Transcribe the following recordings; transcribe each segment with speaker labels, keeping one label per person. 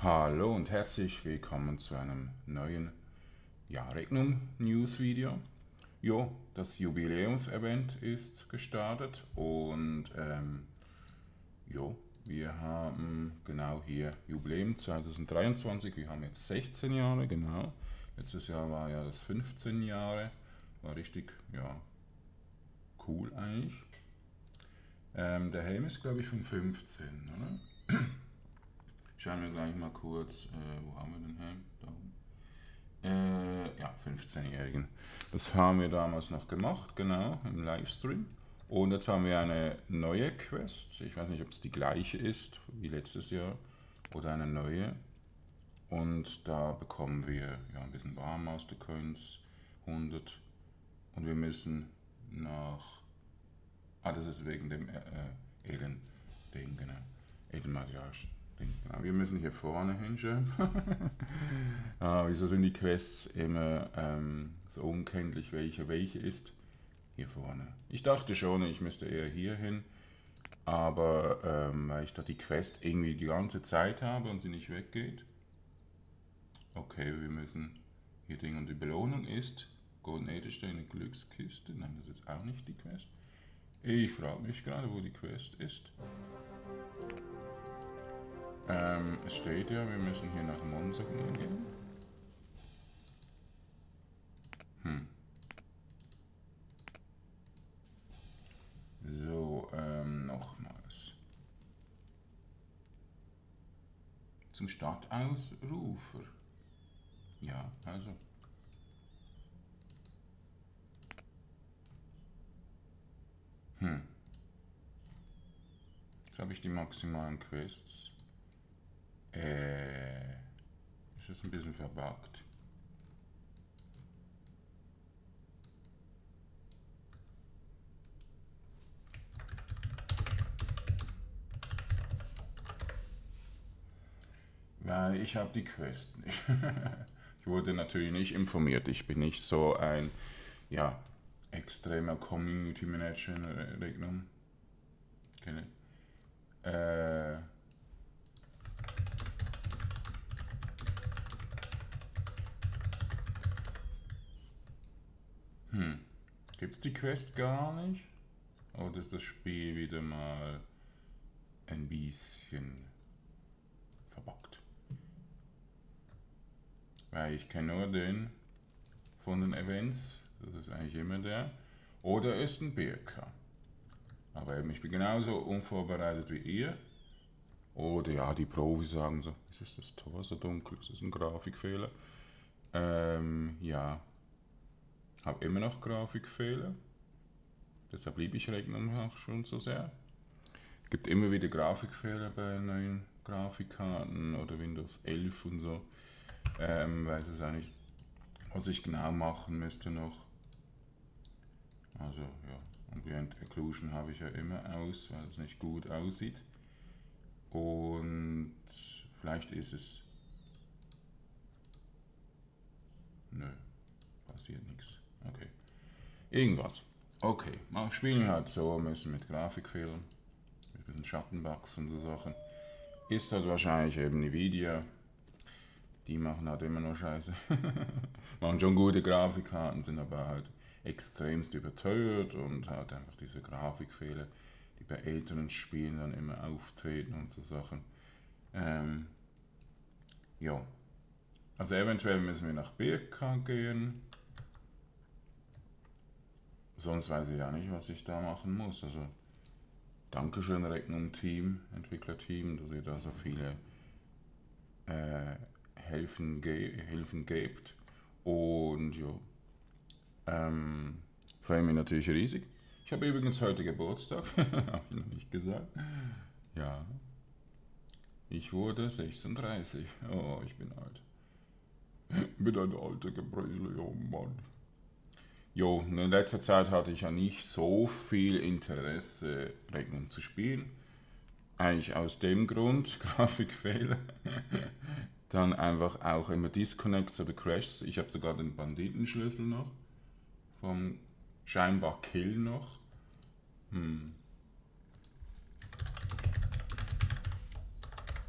Speaker 1: Hallo und herzlich willkommen zu einem neuen Regnum News Video. Jo, das Jubiläumsevent ist gestartet und wir haben genau hier Jubiläum 2023. Wir haben jetzt 16 Jahre, genau. Letztes Jahr war ja das 15 Jahre. War richtig, cool eigentlich. Der Helm ist, glaube ich, von 15, oder? Schauen wir gleich mal kurz, wo haben wir den Helm? Da oben. 15-Jährigen. Das haben wir damals noch gemacht, genau, im Livestream. Und jetzt haben wir eine neue Quest. Ich weiß nicht, ob es die gleiche ist wie letztes Jahr oder eine neue. Und da bekommen wir ein bisschen Barmaster Coins, 100. Und wir müssen nach. Das ist wegen dem Eden-Ding, genau. Eden-Matriarch. Genau. Wir müssen hier vorne hinschauen. Wieso sind die Quests immer so unkenntlich, welche ist? Hier vorne. Ich dachte schon, ich müsste eher hier hin, aber weil ich da die Quest irgendwie die ganze Zeit habe und sie nicht weggeht. Okay, wir müssen hier Ding und die Belohnung ist Golden Edelsteine Glückskiste. Nein, das ist auch nicht die Quest. Ich frage mich gerade, wo die Quest ist. Es steht ja, wir müssen hier nach Monsagnum gehen. So, nochmals. Zum Stadtausrufer. Ja, also. Jetzt habe ich die maximalen Quests. Ist das ein bisschen verbuggt? Weil ich habe die Quest nicht. Ich wurde natürlich nicht informiert. Ich bin nicht so ein, extremer Community Manager in Regnum. Okay. Gibt es die Quest gar nicht? Oder ist das Spiel wieder mal ein bisschen verbuggt? Weil ich kenne nur den von den Events. Das ist eigentlich immer der. Oder ist ein BK. Aber eben, ich bin genauso unvorbereitet wie ihr. Oder ja, die Profis sagen so, ist das Tor so dunkel? Ist das ein Grafikfehler? Habe immer noch Grafikfehler. Deshalb liebe ich Regnum auch schon so sehr. Es gibt immer wieder Grafikfehler bei neuen Grafikkarten oder Windows 11 und so. Weiß es eigentlich, was ich genau machen müsste noch. Also ja, Ambient Occlusion habe ich ja immer aus, weil es nicht gut aussieht. Und vielleicht ist es. Nö, passiert nichts. Okay. Irgendwas. Okay, spielen wir halt so, müssen mit Grafikfehlern, mit ein bisschen Schattenbugs und so Sachen. Ist halt wahrscheinlich eben Nvidia. Die machen halt immer nur Scheiße. Machen schon gute Grafikkarten, sind aber halt extremst überteuert und halt einfach diese Grafikfehler, die bei älteren Spielen dann immer auftreten und so Sachen. Also eventuell müssen wir nach BK gehen. Sonst weiß ich ja nicht, was ich da machen muss. Also Dankeschön Regnum-Team, Entwicklerteam, dass ihr da so viele Hilfen gebt. Und freue mich natürlich riesig. Ich habe übrigens heute Geburtstag, habe ich noch nicht gesagt. Ja, ich wurde 36. Oh, ich bin alt. Bin ein alter Gebrösel, oh Mann. Jo, in letzter Zeit hatte ich ja nicht so viel Interesse, Regnum zu spielen. Eigentlich aus dem Grund, Grafikfehler. Dann einfach auch immer Disconnects oder Crashs. Ich habe sogar den Banditenschlüssel noch. Vom scheinbar Kill noch.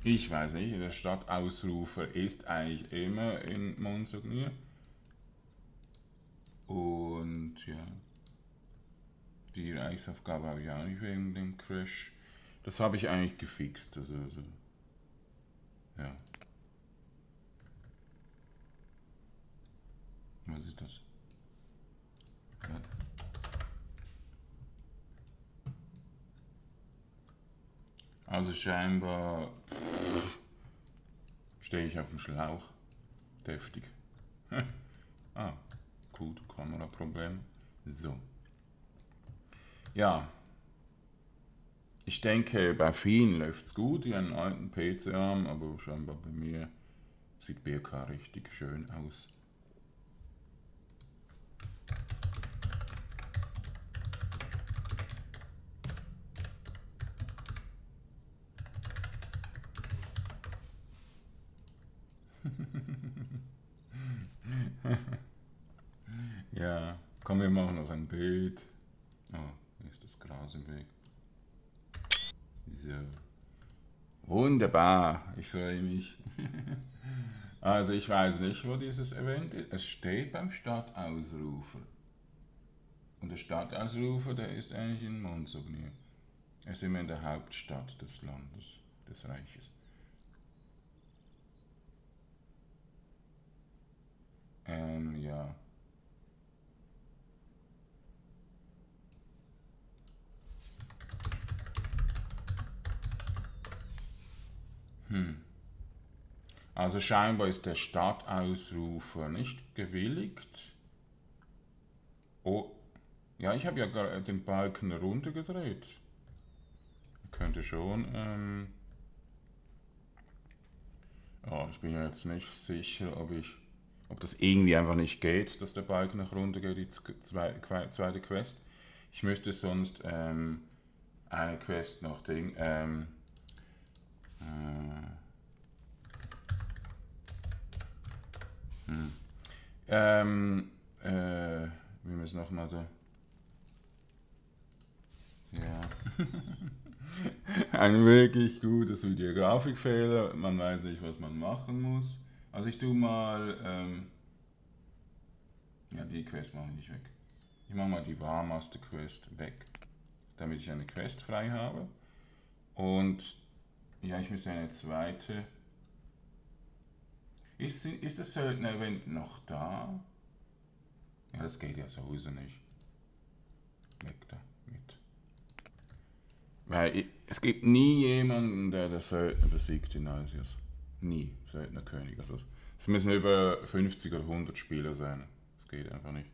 Speaker 1: Ich weiß nicht, der Stadtausrufer ist eigentlich immer in Monsognier. Und ja, die Reichsaufgabe habe ich auch nicht wegen dem Crash. Das habe ich eigentlich gefixt. Also ja. Was ist das? Was? Also scheinbar stehe ich auf dem Schlauch. Deftig. Ah, gut, Kameraproblem. So. Ja. Ich denke, bei vielen läuft es gut, die einen alten PC haben, aber scheinbar bei mir sieht BK richtig schön aus. Ja, komm, wir machen noch ein Bild. Oh, hier ist das Gras im Weg. So. Wunderbar, ich freue mich. Also ich weiß nicht, wo dieses Event ist. Es steht beim Stadtausrufer. Und der Stadtausrufer, der ist eigentlich in Monsognier. Er ist immer in der Hauptstadt des Landes, des Reiches. Ja. Also scheinbar ist der Stadtausrufer nicht gewilligt. Oh, ja, ich habe ja gerade den Balken runtergedreht. Könnte schon. Oh, ich bin ja jetzt nicht sicher, ob das irgendwie einfach nicht geht, dass der Balken nach runter geht, die zweite Quest. Ich müsste sonst eine Quest noch wir müssen nochmal da. Ja. Ein wirklich gutes Videografikfehler. Man weiß nicht, was man machen muss. Also ich tue mal. Ja, die Quest mache ich nicht weg. Ich mache mal die War Master Quest weg, damit ich eine Quest frei habe. Und ja, ich müsste eine zweite. Ist das Söldner-Event noch da? Ja, das geht ja sowieso nicht. Weg da mit. Weil es gibt nie jemanden, der das Söldner besiegt in Alsius. Nie Söldnerkönig. Also es müssen über 50 oder 100 Spieler sein. Das geht einfach nicht.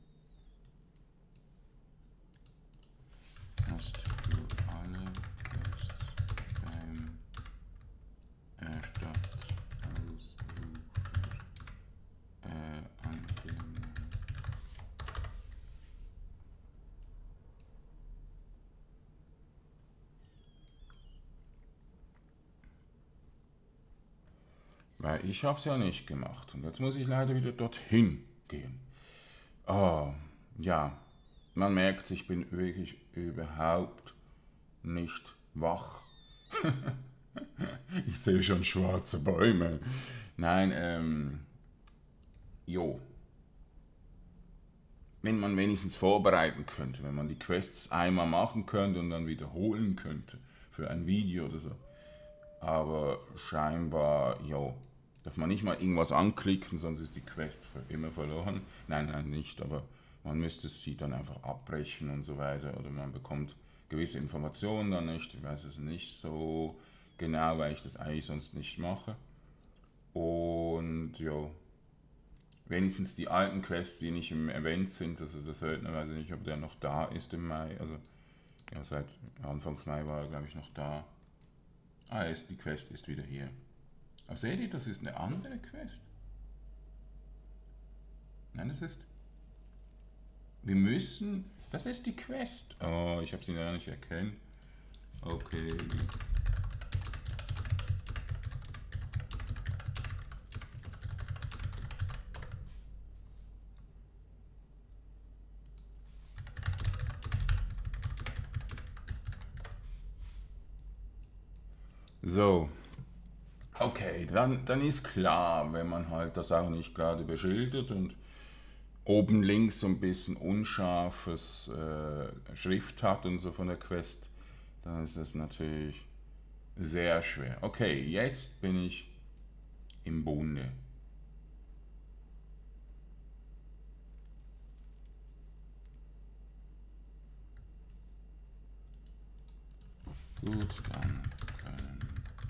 Speaker 1: Hast du alle Quests beim Stadtausrufer angenommen? Weil ich habe es ja nicht gemacht. Und jetzt muss ich leider wieder dorthin gehen. Oh, ja. Man merkt, ich bin wirklich überhaupt nicht wach. Ich sehe schon schwarze Bäume. Nein, jo. Wenn man wenigstens vorbereiten könnte, wenn man die Quests einmal machen könnte und dann wiederholen könnte für ein Video oder so. Aber scheinbar, jo, darf man nicht mal irgendwas anklicken, sonst ist die Quest für immer verloren. Nein, nicht, aber man müsste sie dann einfach abbrechen und so weiter. Oder man bekommt gewisse Informationen dann nicht. Ich weiß es nicht so genau, weil ich das eigentlich sonst nicht mache. Und jo, wenigstens die alten Quests, die nicht im Event sind, also der Söldner, weiß ich nicht, ob der noch da ist im Mai. Also ja, seit Anfangs Mai war er, glaube ich, noch da. Ah, die Quest ist wieder hier. Aber seht ihr, das ist eine andere Quest? Nein, das ist... Wir müssen... Das ist die Quest. Oh, ich habe sie gar nicht erkennen. Okay. So. Okay, dann ist klar, wenn man halt das auch nicht gerade beschildert und oben links so ein bisschen unscharfes Schrift hat und so von der Quest, dann ist das natürlich sehr schwer. Okay, jetzt bin ich im Bunde. Gut, dann können.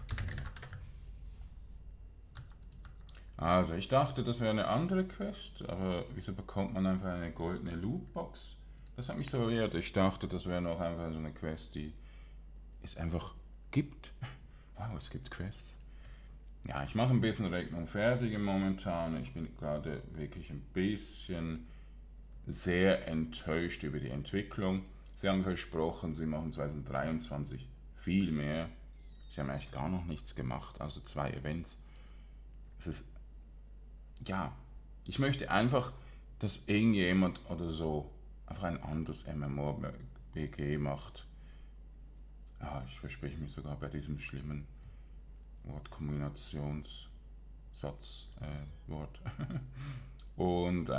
Speaker 1: Also, ich dachte, das wäre eine andere Quest, aber wieso bekommt man einfach eine goldene Lootbox? Das hat mich so verwirrt. Ich dachte, das wäre noch einfach so eine Quest, die es einfach gibt. Wow, es gibt Quests. Ja, ich mache ein bisschen Rechnung fertig momentan. Ich bin gerade wirklich ein bisschen sehr enttäuscht über die Entwicklung. Sie haben versprochen, sie machen 2023 viel mehr. Sie haben eigentlich gar noch nichts gemacht, also 2 Events. Es ist, ja, ich möchte einfach, dass irgendjemand oder so einfach ein anderes MMORPG macht. Ja, ich verspreche mich sogar bei diesem schlimmen Wortkombinationssatz, Wort. Und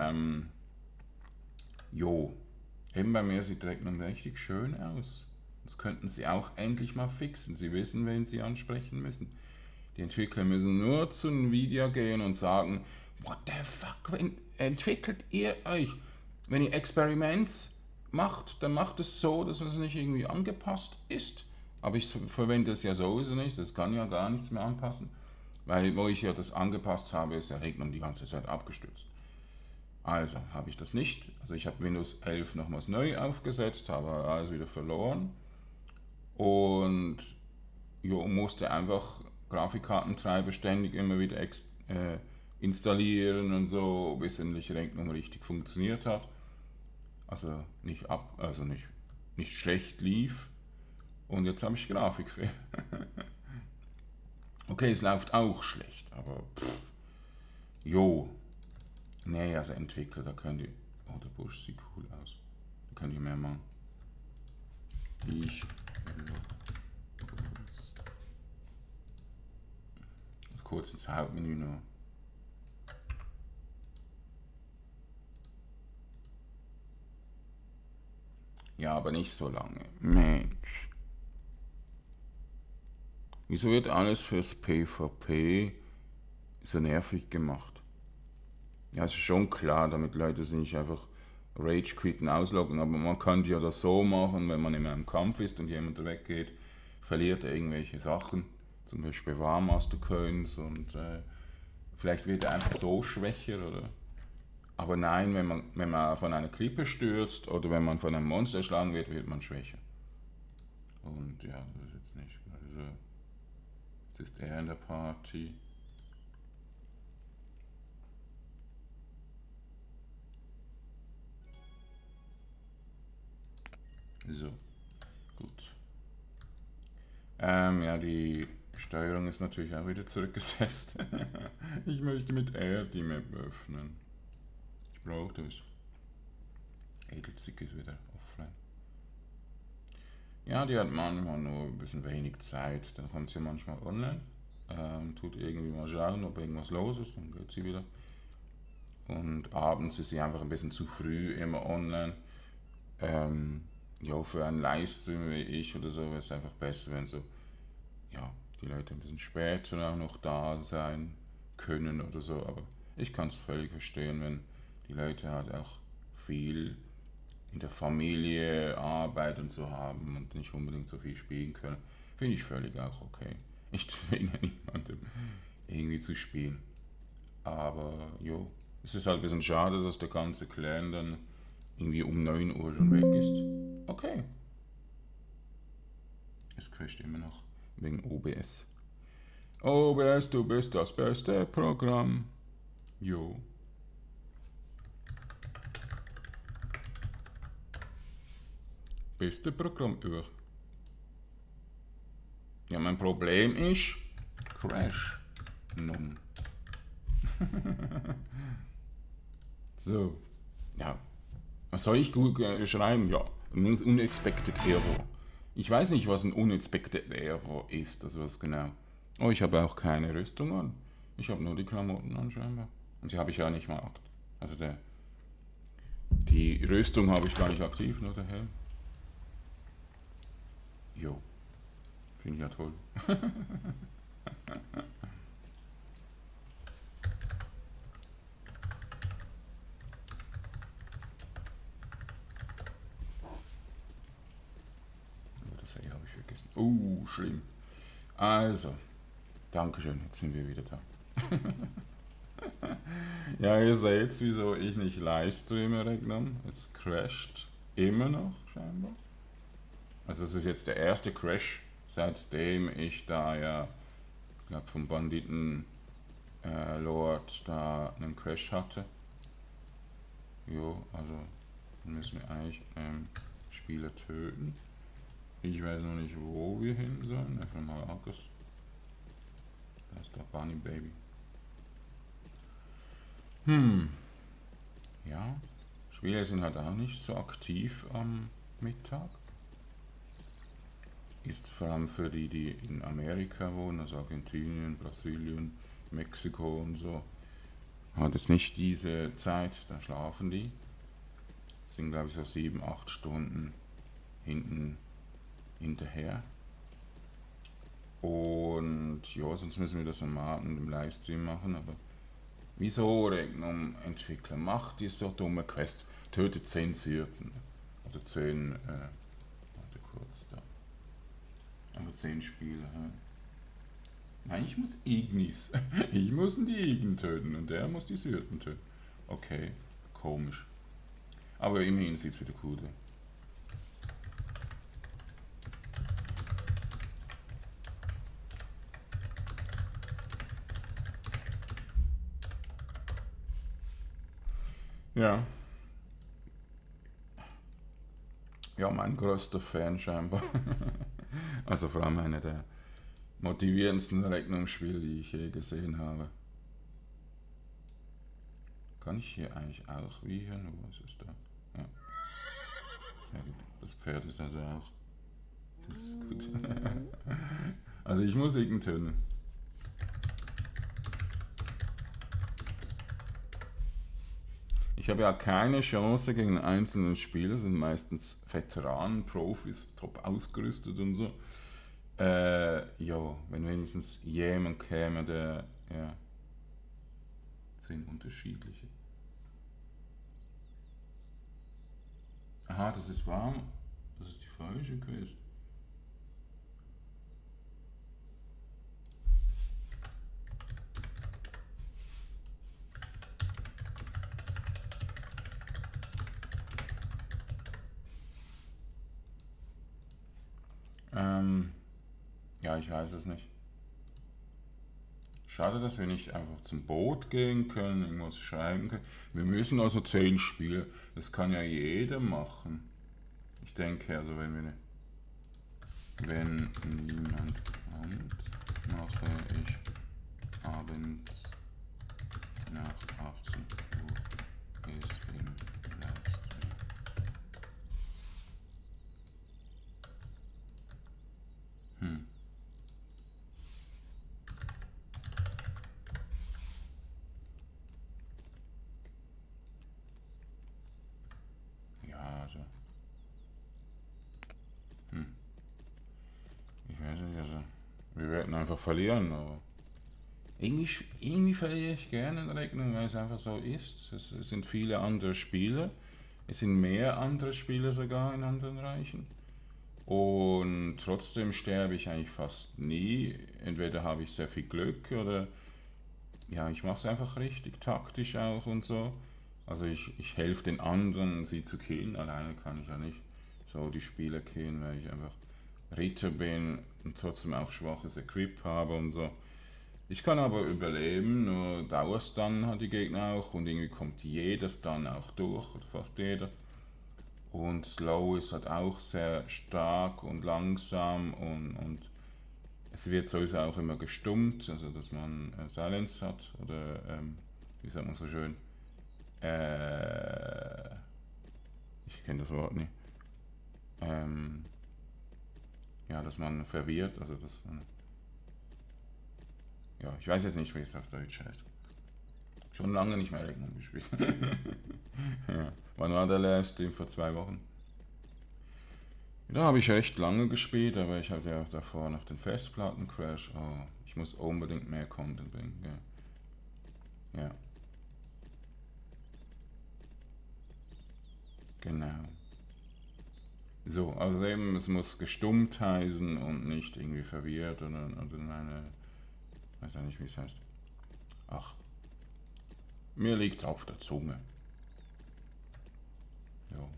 Speaker 1: jo, eben bei mir sieht direkt noch richtig schön aus. Das könnten sie auch endlich mal fixen. Sie wissen, wen sie ansprechen müssen. Die Entwickler müssen nur zu Nvidia gehen und sagen, what the fuck, wenn entwickelt ihr euch? Wenn ihr Experiments macht, dann macht es so, dass es nicht irgendwie angepasst ist. Aber ich verwende es ja sowieso nicht, das kann ja gar nichts mehr anpassen. Weil wo ich ja das angepasst habe, ist der Rechner die ganze Zeit abgestürzt. Also habe ich das nicht. Also ich habe Windows 11 nochmals neu aufgesetzt, habe alles wieder verloren und jo, musste einfach Grafikkartentreiber ständig immer wieder installieren und so, bis endlich die Rechnung richtig funktioniert hat. Also nicht schlecht lief. Und jetzt habe ich Grafikfehler. Okay, es läuft auch schlecht, aber jo. Nee, also Entwickler, da könnt ihr. Oh, der Busch sieht cool aus. Da könnt ihr mehr machen. Ich kurz ins Hauptmenü noch. Ja, aber nicht so lange. Mensch. Wieso wird alles fürs PvP so nervig gemacht? Ja, es ist schon klar, damit Leute sich nicht einfach Rage quitten ausloggen, aber man könnte ja das so machen, wenn man in einem Kampf ist und jemand weggeht, verliert er irgendwelche Sachen, zum Beispiel Warmaster Coins und vielleicht wird er einfach so schwächer oder. Aber nein, wenn man von einer Klippe stürzt oder wenn man von einem Monster erschlagen wird, wird man schwächer. Und ja, das ist jetzt nicht gerade so. Jetzt ist er in der Party. So, gut. Ja, die Steuerung ist natürlich auch wieder zurückgesetzt. Ich möchte mit R die Map öffnen. Ich brauche das. Edelzick ist wieder offline. Ja, die hat manchmal nur ein bisschen wenig Zeit. Dann kommt sie manchmal online. Tut irgendwie mal schauen, ob irgendwas los ist. Dann geht sie wieder. Und abends ist sie einfach ein bisschen zu früh immer online. Ja, für einen Livestream wie ich oder so wäre es einfach besser, wenn so, ja, die Leute ein bisschen später auch noch da sein können oder so. Aber ich kann es völlig verstehen, wenn die Leute halt auch viel in der Familie Arbeit und so haben und nicht unbedingt so viel spielen können. Finde ich völlig auch okay. Ich zwinge niemanden irgendwie zu spielen. Aber jo, es ist halt ein bisschen schade, dass der ganze Clan dann irgendwie um 9 Uhr schon weg ist. Okay. Es crasht immer noch wegen OBS. OBS, du bist das beste Programm. Jo. Beste Programm über. Ja, mein Problem ist Crash. Numm. So. Ja. Was soll ich gut schreiben? Ja. Ein unexpected error. Ich weiß nicht, was ein unexpected error ist, also was genau. Oh, ich habe auch keine Rüstung an. Ich habe nur die Klamotten an scheinbar. Und die habe ich ja nicht mal aktiv. Also die Rüstung habe ich gar nicht aktiv, nur der Helm. Jo, finde ich ja toll. Das hier habe ich vergessen. Schlimm. Also, Dankeschön, jetzt sind wir wieder da. Ja, ihr seht, wieso ich nicht Livestreame, Regnum. Es crasht immer noch, scheinbar. Also das ist jetzt der erste Crash, seitdem ich da ja, ich glaube vom Banditen Lord da einen Crash hatte. Jo, also dann müssen wir eigentlich Spieler töten. Ich weiß noch nicht, wo wir hin sollen. Einfach mal Argus. Da ist der Bunny Baby. Ja, Spieler sind halt auch nicht so aktiv am Mittag. Ist vor allem für die, die in Amerika wohnen, also Argentinien, Brasilien, Mexiko und so, hat es nicht diese Zeit, da schlafen die. Das sind glaube ich so 7, 8 Stunden hinterher. Und ja, sonst müssen wir das am Abend im Livestream machen, aber wieso, Regnum Entwickler, macht ihr so dumme Quests? Tötet 10 Syrten. Oder 10, warte kurz da. Aber 10 Spiele, ja. Nein, ich muss Ignis. Ich muss die Igen töten und der muss die Syrten töten. Okay, komisch. Aber immerhin sieht es wieder cool aus. Ja. Ja, mein größter Fan scheinbar. Also vor allem einer der motivierendsten Rechnungsspiele, die ich je gesehen habe. Kann ich hier eigentlich auch wiehern? Was ist da? Ja. Sehr gut. Das Pferd ist also auch. Das ist gut. Also ich muss Igen töten. Ich habe ja keine Chance gegen einen einzelnen Spieler, sind meistens Veteranen, Profis, top ausgerüstet und so. Ja, wenn wenigstens jemand käme, der, ja, sind unterschiedliche. Aha, das ist warm. Das ist die falsche Quest. Ja, ich weiß es nicht. Schade, dass wir nicht einfach zum Boot gehen können, irgendwas schreiben können. Wir müssen also 10 Spiele. Das kann ja jeder machen. Ich denke, also wenn niemand kommt, mache ich abends nach 18 Uhr ist im Livestream. Ja, also. Ich weiß nicht, also. Wir werden einfach verlieren, aber. Irgendwie verliere ich gerne in Rechnung, weil es einfach so ist. Es sind viele andere Spiele. Es sind mehr andere Spiele sogar in anderen Reichen. Und trotzdem sterbe ich eigentlich fast nie. Entweder habe ich sehr viel Glück oder ja, ich mache es einfach richtig, taktisch auch und so. Also ich helfe den anderen, sie zu killen. Alleine kann ich ja nicht so die Spieler killen, weil ich einfach Ritter bin und trotzdem auch schwaches Equip habe und so. Ich kann aber überleben, nur Dauerstun hat die Gegner auch und irgendwie kommt jeder Stun auch durch, oder fast jeder. Und Slow ist halt auch sehr stark und langsam und es wird sowieso auch immer gestummt, also dass man Silence hat oder wie sagt man so schön, äh, ich kenne das Wort nicht, ja, dass man verwirrt, also dass man Ja, ich weiß jetzt nicht, wie es auf Deutsch heißt. Schon lange nicht mehr Regnum gespielt. Ja. Wann war der Livestream? Vor 2 Wochen. Da habe ich recht lange gespielt, aber ich hatte ja davor noch den Festplatten-Crash. Oh, ich muss unbedingt mehr Content bringen. Ja, ja, genau. So, also eben, es muss gestummt heißen und nicht irgendwie verwirrt oder eine, weiß ja nicht, wie es heißt. Ach, mir liegt's auf der Zunge. Jo.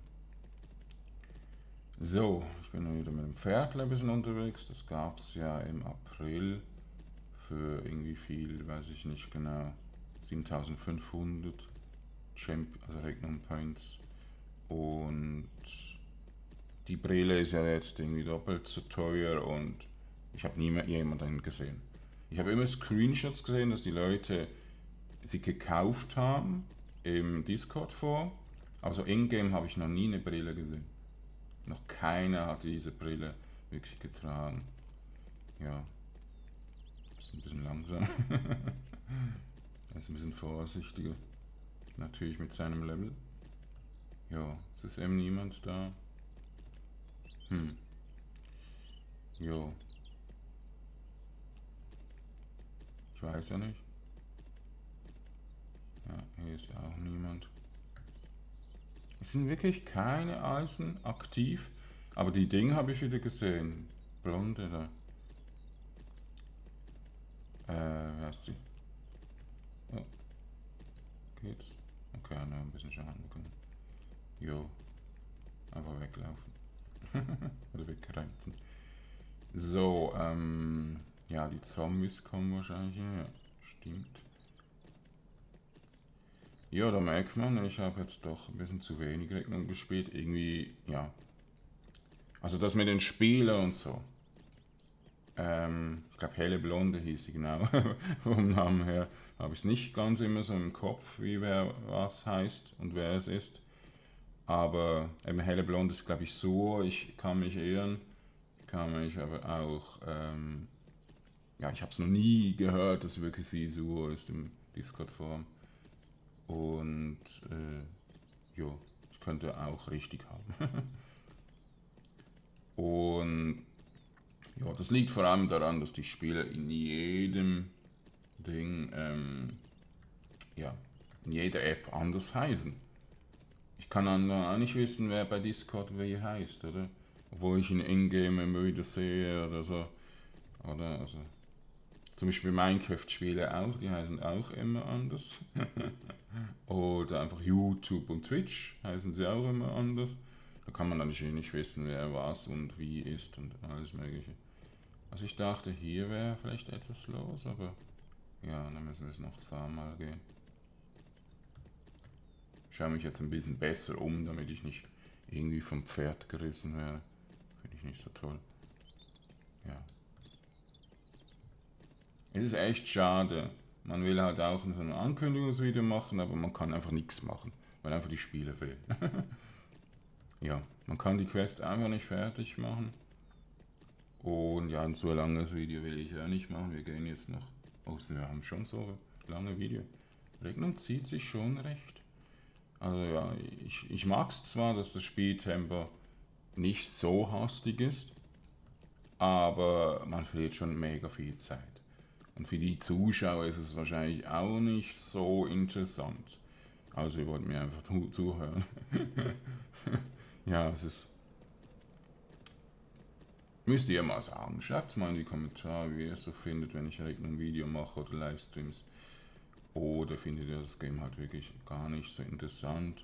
Speaker 1: So, ich bin wieder mit dem Pferdle ein bisschen unterwegs. Das gab es ja im April für irgendwie viel, weiß ich nicht genau, 7500 also Regnum Points. Und die Brille ist ja jetzt irgendwie doppelt so teuer und ich habe nie mehr jemanden gesehen. Ich habe immer Screenshots gesehen, dass die Leute sie gekauft haben im Discord-Forum, aber so in-game habe ich noch nie eine Brille gesehen. Noch keiner hat diese Brille wirklich getragen. Ja, ist ein bisschen langsam. Er ist ein bisschen vorsichtiger. Natürlich mit seinem Level. Ja, es ist eben niemand da. Jo, ich weiß ja nicht. Ja, hier ist auch niemand. Es sind wirklich keine Eisen aktiv, aber die Dinge habe ich wieder gesehen. Blonde da. Wer ist sie? Oh, geht's? Okay, noch ein bisschen Schaden bekommen. Jo, einfach weglaufen. Oder wegreiten. So, ja, die Zombies kommen wahrscheinlich hier. Ja, stimmt. Ja, da merkt man, ich habe jetzt doch ein bisschen zu wenig Regnung gespielt. Irgendwie, ja. Also das mit den Spielern und so. Ich glaube, Helle Blonde hieß sie genau. Vom Namen her habe ich es nicht ganz immer so im Kopf, wie wer was heißt und wer es ist. Aber eben Helle Blonde ist, glaube ich, so. Ich kann mich irren. Ich kann mich aber auch, ja, ich habe es noch nie gehört, dass wirklich sie so ist im Discord-Forum. Und, jo, ich könnte auch richtig haben. Und ja, das liegt vor allem daran, dass die Spieler in jedem Ding, ja, in jeder App anders heißen. Ich kann dann auch nicht wissen, wer bei Discord wie heißt, oder? Obwohl ich in Ingame immer wieder sehe oder so. Oder also zum Beispiel Minecraft-Spiele auch, die heißen auch immer anders. Oder einfach YouTube und Twitch heißen sie auch immer anders. Da kann man natürlich nicht wissen, wer was und wie ist und alles Mögliche. Also ich dachte, hier wäre vielleicht etwas los, aber ja, dann müssen wir es noch zweimal gehen. Ich schaue mich jetzt ein bisschen besser um, damit ich nicht irgendwie vom Pferd gerissen werde. Finde ich nicht so toll. Ja. Es ist echt schade. Man will halt auch so ein Ankündigungsvideo machen, aber man kann einfach nichts machen, weil einfach die Spiele fehlen. Ja, man kann die Quest einfach nicht fertig machen. Und ja, ein so langes Video will ich ja nicht machen. Wir gehen jetzt noch. Oh, wir haben schon so lange Video. Regnum zieht sich schon recht. Also ja, ich mag es zwar, dass das Spieltempo nicht so hastig ist, aber man verliert schon mega viel Zeit. Und für die Zuschauer ist es wahrscheinlich auch nicht so interessant. Also ihr wollt mir einfach zuhören. Ja, es ist. Müsst ihr mal sagen. Schreibt mal in die Kommentare, wie ihr es so findet, wenn ich direkt ein Video mache oder Livestreams. Oder findet ihr das Game halt wirklich gar nicht so interessant?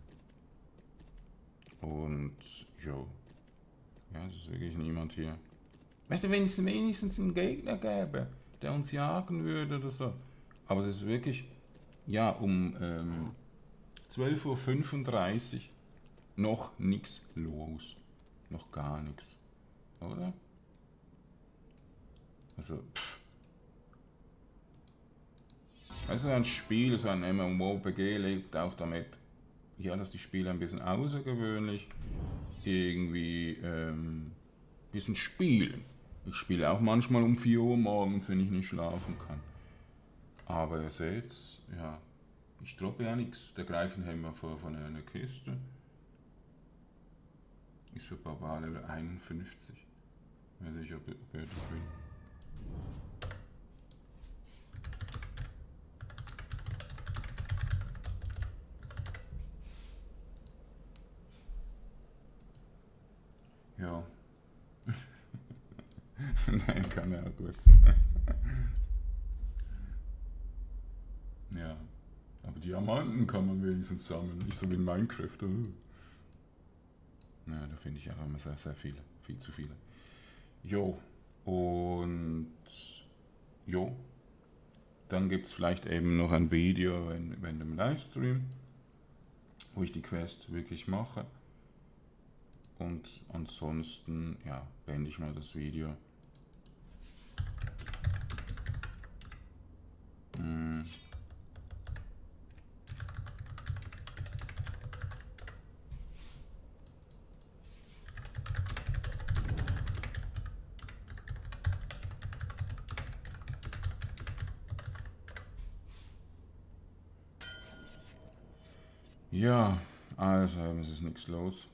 Speaker 1: Und jo, ja, es ist wirklich niemand hier. Weißt du, wenn es wenigstens einen Gegner gäbe, der uns jagen würde oder so. Aber es ist wirklich, ja, um 12:35 Uhr noch nichts los. Noch gar nichts. Oder? Also, also ein Spiel, so ein MMORPG lebt auch damit, ja, dass die Spiele ein bisschen außergewöhnlich irgendwie ein bisschen spielen. Ich spiele auch manchmal um 4 Uhr morgens, wenn ich nicht schlafen kann. Aber ihr seht, ja, ich droppe ja nichts. Der Greifenhämmer von einer Kiste ist für Barbar Level 51. Ich weiß nicht, ob er das will. Ja. Nein, kann er auch gut sein. Ja. Aber Diamanten kann man wenigstens sammeln, nicht so wie in Minecraft. Ja, da finde ich auch immer sehr, sehr viele. Viel zu viele. Jo. Und jo. Dann gibt es vielleicht eben noch ein Video wenn dem Livestream, wo ich die Quest wirklich mache. Und ansonsten, ja, beende ich mal das Video. Ja, also es ist nichts los.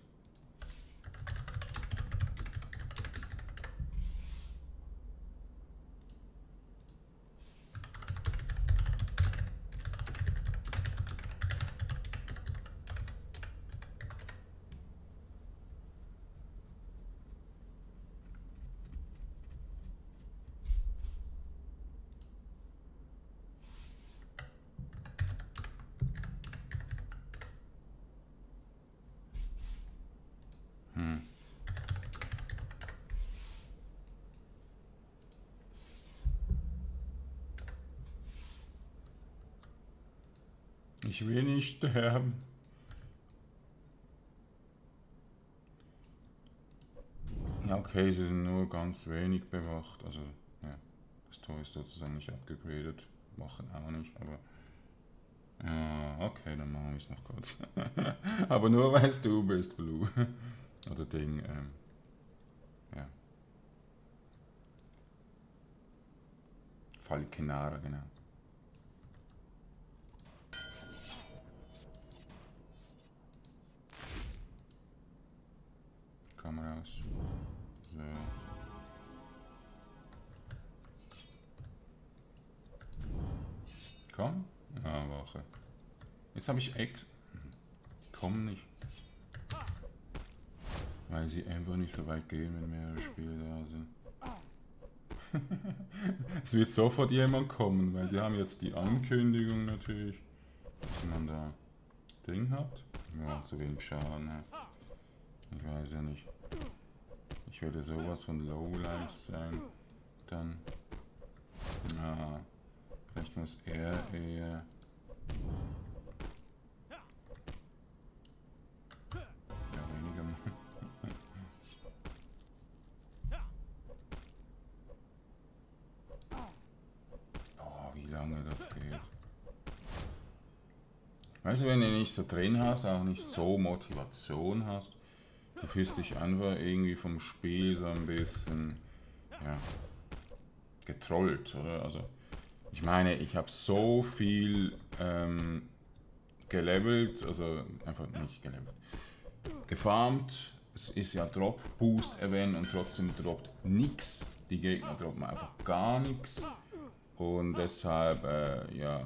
Speaker 1: Ich will nicht sterben. Ja, okay, sie sind nur ganz wenig bewacht. Also, ja, das Tor ist sozusagen nicht abgegradet. Machen auch nicht, aber. Ja, okay, dann machen wir es noch kurz. Aber nur weil du bist, Blue. Oder Ding, ja. Falkenara, genau. Komm raus. So. Komm. Ah, Wache. Jetzt habe ich Komm nicht. Weil sie einfach nicht so weit gehen, wenn mehrere Spiele da sind. Es wird sofort jemand kommen, weil die haben jetzt die Ankündigung natürlich, dass man da Ding hat. Ja, zu wenig Schaden hat. Ich weiß ja nicht. Ich würde sowas von Lowlife sein. Dann. Ja, vielleicht muss er eher. Ja, weniger machen. Oh, wie lange das geht. Weißt du, wenn du nicht so drin hast, auch nicht so Motivation hast, du fühlst dich einfach irgendwie vom Spiel so ein bisschen, ja, getrollt, oder? Also, ich meine, ich habe so viel gelevelt, also einfach nicht gelevelt, gefarmt. Es ist ja Drop Boost Event und trotzdem droppt nichts. Die Gegner droppen einfach gar nichts. Und deshalb, ja.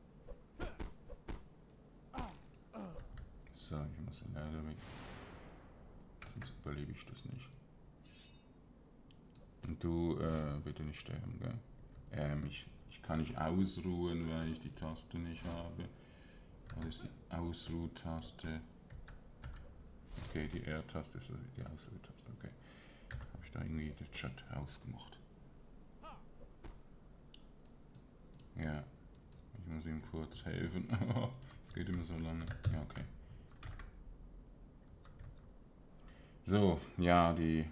Speaker 1: So, ich muss leider weg. Sonst überlebe ich das nicht. Und du, bitte nicht sterben, gell? Ich kann nicht ausruhen, weil ich die Taste nicht habe. Das ist die Ausruhtaste. Okay, die R-Taste ist also die Ausruhtaste, okay. Habe ich da irgendwie den Chat ausgemacht. Ja, ich muss ihm kurz helfen. Es geht immer so lange. Ja, okay. So, ja, die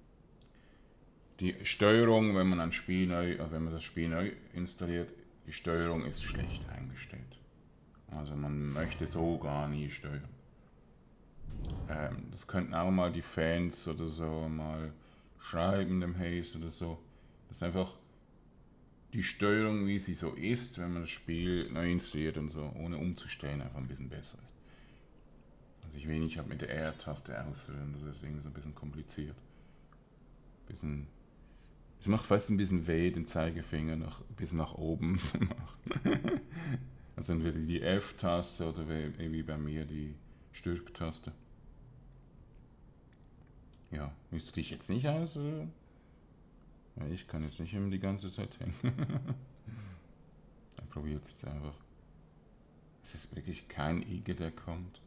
Speaker 1: Steuerung, wenn man wenn man das Spiel neu installiert, die Steuerung ist schlecht eingestellt. Also man möchte so gar nie steuern. Das könnten auch mal die Fans oder so mal schreiben, dem Haze oder so. Das ist einfach die Steuerung, wie sie so ist, wenn man das Spiel neu installiert und so, ohne umzustellen, einfach ein bisschen besser ist. Also ich will nicht mit der R-Taste ausrühren, das ist irgendwie so ein bisschen kompliziert. Es macht fast ein bisschen weh, den Zeigefinger bis nach oben zu machen. Also entweder die F-Taste oder wie bei mir die Stürk-Taste. Ja, willst du dich jetzt nicht ausrühren? Ja, ich kann jetzt nicht immer die ganze Zeit hängen. Dann probiert es jetzt einfach. Es ist wirklich kein Igel, der kommt.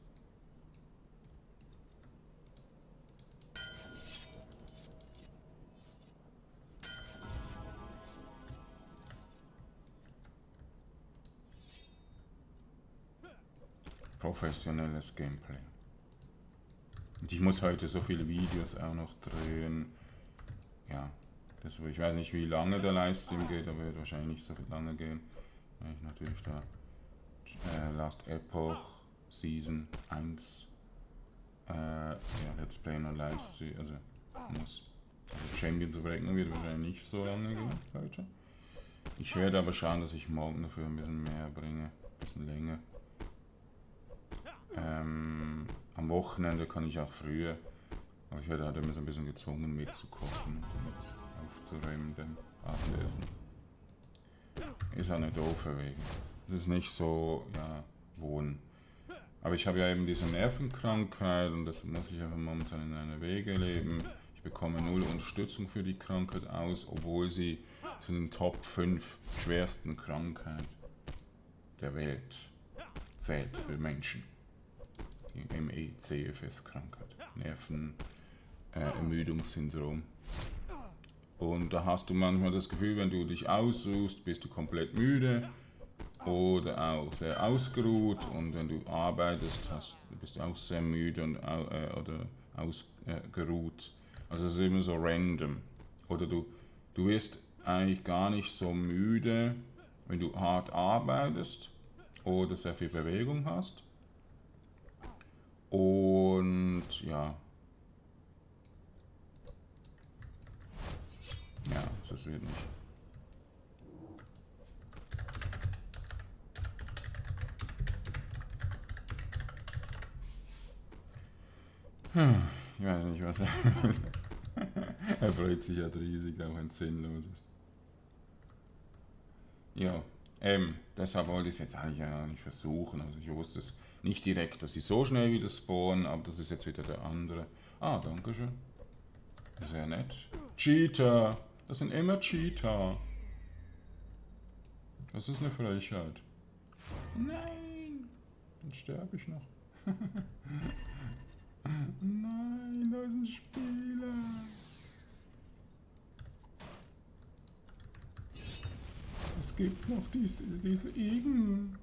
Speaker 1: Professionelles Gameplay. Und ich muss heute so viele Videos auch noch drehen. Ja, ich weiß nicht, wie lange der Livestream geht, aber wird wahrscheinlich nicht so lange gehen. Weil ich natürlich da Last Epoch Season 1 Let's Play und Livestream, also Champions of Ragnar wird wahrscheinlich nicht so lange gehen heute. Ich werde aber schauen, dass ich morgen dafür ein bisschen mehr bringe, ein bisschen länger. Am Wochenende kann ich auch früher, aber ich werde halt immer so ein bisschen gezwungen mitzukochen und damit aufzuräumen beim Abendessen. Ist auch eine doofe Wegen. Es ist nicht so, ja, wohnen. Aber ich habe ja eben diese Nervenkrankheit und deshalb muss ich einfach momentan in einer Wege leben. Ich bekomme null Unterstützung für die Krankheit aus, obwohl sie zu den Top 5 schwersten Krankheiten der Welt zählt für Menschen. Die ME-CFS-Krankheit, Nervenermüdungssyndrom. Und da hast du manchmal das Gefühl, wenn du dich ausruhst, bist du komplett müde oder auch sehr ausgeruht, und wenn du arbeitest, bist du auch sehr müde oder ausgeruht. Also es ist immer so random. Oder du wirst eigentlich gar nicht so müde, wenn du hart arbeitest oder sehr viel Bewegung hast. Und ja, das wird nicht. Ich weiß nicht, was er will. Er freut sich halt riesig, auch wenn es sinnlos ist. Ja, deshalb wollte ich es jetzt eigentlich ja nicht versuchen. Also ich wusste es nicht direkt, dass sie so schnell wieder spawnen, aber das ist jetzt wieder der andere. Ah, danke schön. Sehr nett. Cheater! Das sind immer Cheater. Das ist eine Frechheit. Nein! Dann sterbe ich noch. Nein, da ist ein Spieler. Es gibt noch diese Igen.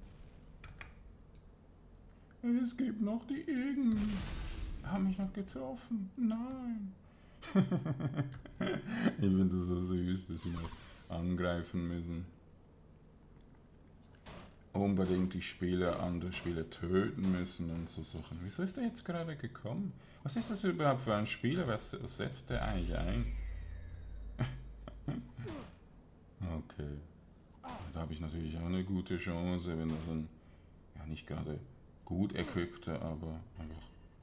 Speaker 1: Es gibt noch die Igen. Haben mich noch getroffen. Nein. Ich finde das so süß, dass sie noch angreifen müssen. Unbedingt die andere Spieler töten müssen und so Sachen. Wieso ist der jetzt gerade gekommen? Was ist das überhaupt für ein Spieler? Was setzt der eigentlich ein? Okay. Da habe ich natürlich auch eine gute Chance, wenn das ein, ja, nicht gerade gut equipter, aber einfach.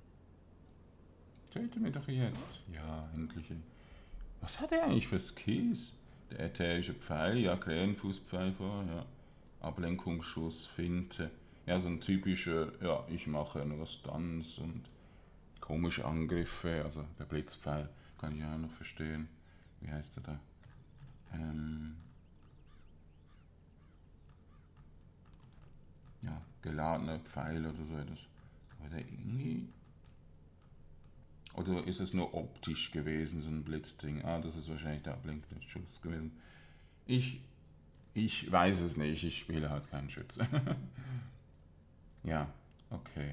Speaker 1: Töte mir doch jetzt. Ja, endlich. Was hat er eigentlich für Skills? Der ätherische Pfeil, ja, Krähenfußpfeifer, ja. Ablenkungsschuss, Finte. Ja, so ein typischer, ja, ich mache nur Stunts und komische Angriffe. Also der Blitzpfeil kann ich auch noch verstehen. Wie heißt er da? Ja, geladener Pfeil oder so etwas. Aber der irgendwie. Oder ist es nur optisch gewesen, so ein Blitzding? Ah, das ist wahrscheinlich der ablenkende Schuss gewesen. Ich weiß es nicht, ich spiele halt keinen Schütze. Ja, okay.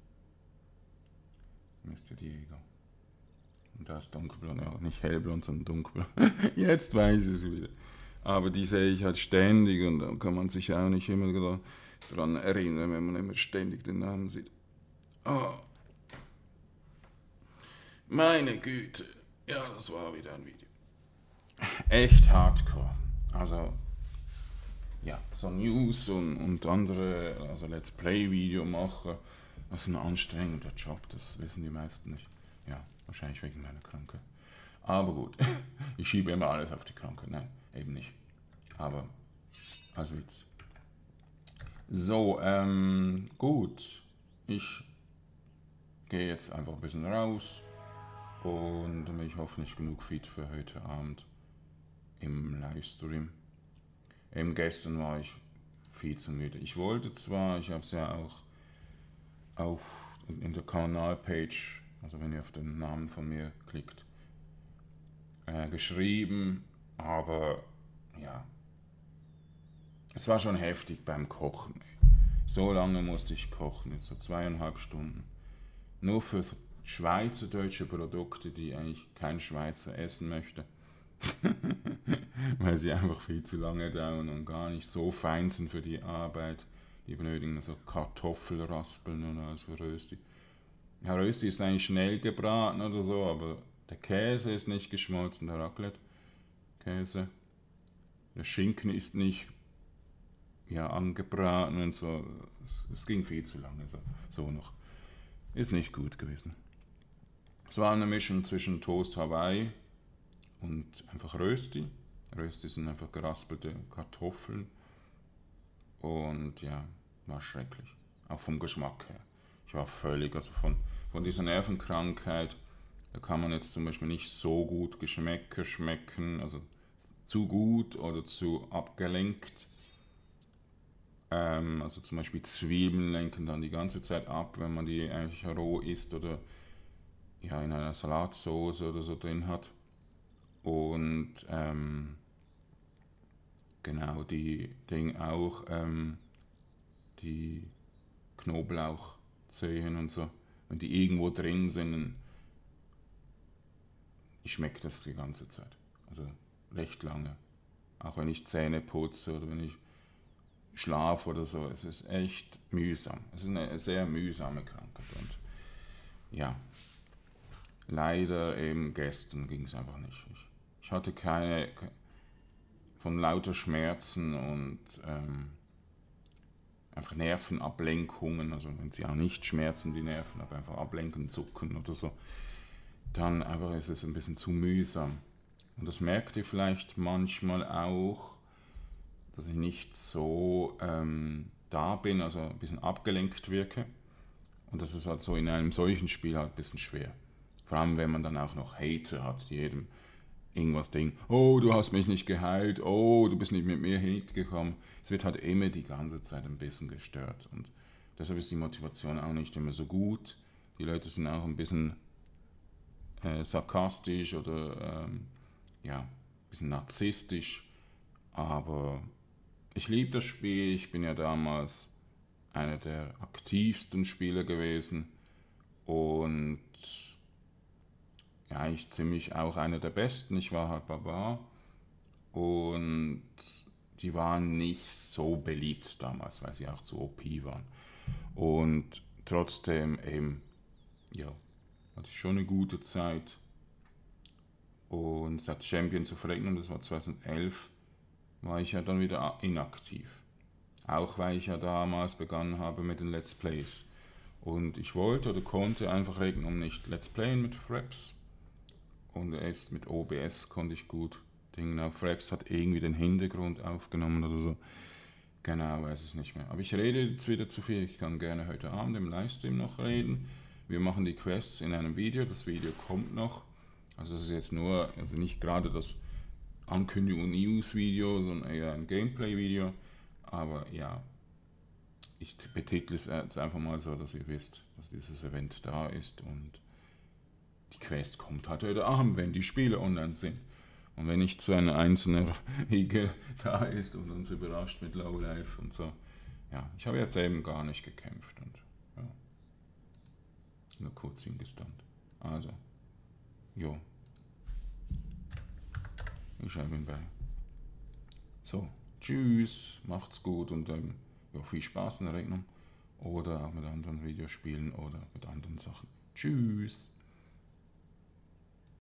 Speaker 1: Mr. Diego. Und da ist dunkelblond, ja, nicht hellblond, sondern dunkelblond. Jetzt weiß ich es wieder. Aber die sehe ich halt ständig und da kann man sich auch nicht immer daran erinnern, wenn man immer ständig den Namen sieht. Oh. Meine Güte. Ja, das war wieder ein Video. Echt hardcore. Also, ja, so News und andere, also Let's Play-Video machen, das ist ein anstrengender Job, das wissen die meisten nicht. Ja, wahrscheinlich wegen meiner Krankheit. Aber gut, ich schiebe immer alles auf die Krankheit. Nein, eben nicht. Aber als Witz. So, gut. Ich gehe jetzt einfach ein bisschen raus und dann bin ich hoffentlich genug fit für heute Abend im Livestream. Eben gestern war ich viel zu müde. Ich wollte zwar, ich habe es ja auch auf in der Kanalpage, also wenn ihr auf den Namen von mir klickt, geschrieben, aber ja, es war schon heftig beim Kochen. So lange musste ich kochen, so 2,5 Stunden. Nur für so schweizerdeutsche Produkte, die eigentlich kein Schweizer essen möchte. Weil sie einfach viel zu lange dauern und gar nicht so fein sind für die Arbeit. Die benötigen so Kartoffelraspeln oder als für Rösti. Ja, Rösti ist eigentlich schnell gebraten oder so, aber der Käse ist nicht geschmolzen, der Raclette-Käse. Der Schinken ist nicht angebraten und so. Es ging viel zu lange, so noch. Ist nicht gut gewesen. Es war eine Mischung zwischen Toast Hawaii und einfach Rösti. Rösti sind einfach geraspelte Kartoffeln. Und ja, war schrecklich. Auch vom Geschmack her. Ich war völlig, also von dieser Nervenkrankheit, da kann man jetzt zum Beispiel nicht so gut Geschmäcker schmecken, also zu gut oder zu abgelenkt. Also zum Beispiel Zwiebeln lenken dann die ganze Zeit ab, wenn man die eigentlich roh isst oder ja, in einer Salatsauce oder so drin hat. Und genau, die Ding auch, die Knoblauchzehen und so, wenn die irgendwo drin sind, ich schmecke das die ganze Zeit. Also recht lange. Auch wenn ich Zähne putze oder wenn ich schlafe oder so. Es ist echt mühsam. Es ist eine sehr mühsame Krankheit. Und ja, leider eben gestern ging es einfach nicht. Ich hatte keine, von lauter Schmerzen und einfach Nervenablenkungen, also wenn sie auch nicht schmerzen, die Nerven, aber einfach ablenken, zucken oder so, dann einfach ist es ein bisschen zu mühsam. Und das merkt ihr vielleicht manchmal auch, dass ich nicht so da bin, also ein bisschen abgelenkt wirke. Und das ist halt so in einem solchen Spiel halt ein bisschen schwer. Vor allem, wenn man dann auch noch Hater hat, die jedem irgendwas denken, oh, du hast mich nicht geheilt, oh, du bist nicht mit mir hingekommen. Es wird halt immer die ganze Zeit ein bisschen gestört. Und deshalb ist die Motivation auch nicht immer so gut. Die Leute sind auch ein bisschen sarkastisch oder ein bisschen narzisstisch. Aber ich liebe das Spiel. Ich bin ja damals einer der aktivsten Spieler gewesen und ja, eigentlich ziemlich auch einer der besten. Ich war halt Barbar und die waren nicht so beliebt damals, weil sie auch zu OP waren. Und trotzdem eben, ja, hatte ich schon eine gute Zeit. Und seit Champions of Regnum, das war 2011, war ich ja dann wieder inaktiv. Auch weil ich ja damals begonnen habe mit den Let's Plays. Und ich wollte oder konnte einfach Regnum nicht Let's Playen mit Fraps. Und erst mit OBS konnte ich gut Dingen. Auch Fraps hat irgendwie den Hintergrund aufgenommen oder so. Genau, weiß es nicht mehr. Aber ich rede jetzt wieder zu viel. Ich kann gerne heute Abend im Livestream noch reden. Wir machen die Quests in einem Video. Das Video kommt noch. Also das ist jetzt nur, also nicht gerade das Ankündigung News-Video, sondern eher ein Gameplay-Video. Aber ja, ich betitle es jetzt einfach mal so, dass ihr wisst, dass dieses Event da ist und die Quest kommt halt heute Abend, wenn die Spiele online sind. Und wenn nicht so ein einzelner Hege da ist und uns überrascht mit Lowlife und so. Ja, ich habe jetzt eben gar nicht gekämpft und ja, nur kurz hingestand. Also, jo, ich schreibe ihn bei. So, tschüss, macht's gut und viel Spaß in der Regnung oder auch mit anderen Videospielen oder mit anderen Sachen. Tschüss.